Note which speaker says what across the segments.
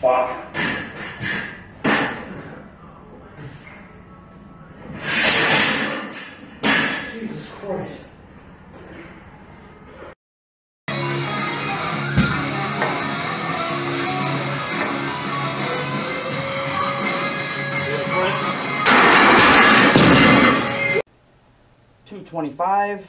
Speaker 1: fuck? Jesus Christ. $225.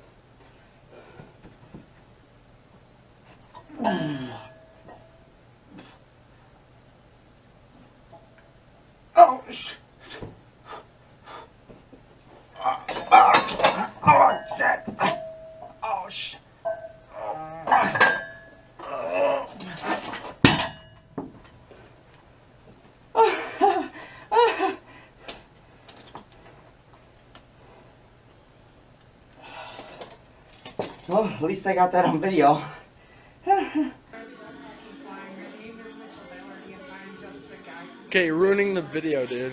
Speaker 1: Oh shit! Oh shit! Oh shit! Well, at least I got that on video.
Speaker 2: Okay, you're ruining the video, dude.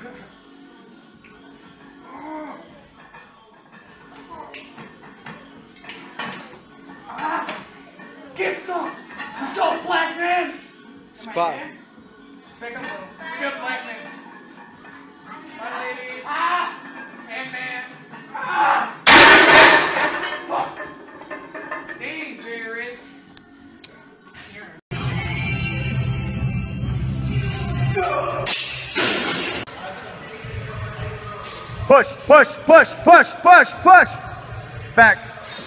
Speaker 1: Get some! Let's go, black man!
Speaker 2: Spot.
Speaker 1: Pick up a good black man. My ladies. And man. Fuck! Dang, Jared. Push, push, push, push, push, push! Back.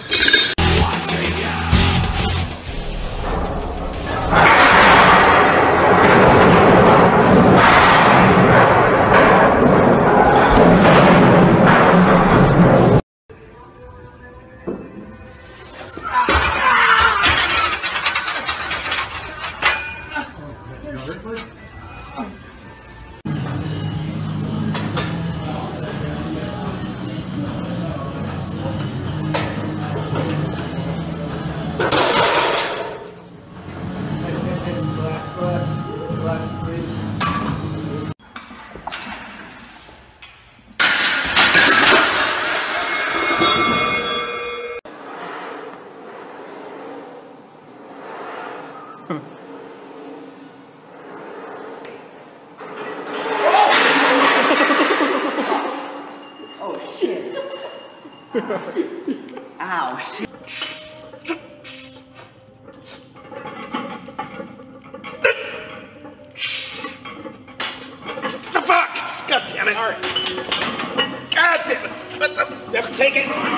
Speaker 1: Oh shit. Ow, shit.
Speaker 3: The fuck? God damn it.
Speaker 1: All right.
Speaker 3: God damn it. What the?
Speaker 1: You have to take it.